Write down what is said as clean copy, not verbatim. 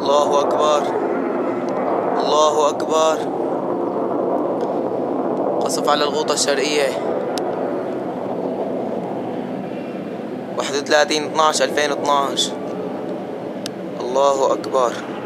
الله أكبر، الله أكبر. قصف على الغوطة الشرقية 31/12/2012. الله أكبر.